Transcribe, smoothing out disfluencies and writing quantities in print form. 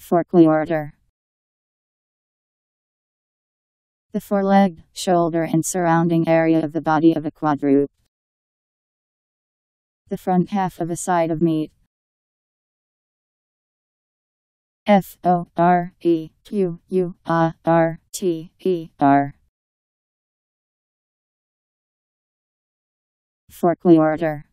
Forequarter. The foreleg, shoulder and surrounding area of the body of a quadruped. The front half of a side of meat. Forequarter. Forequarter.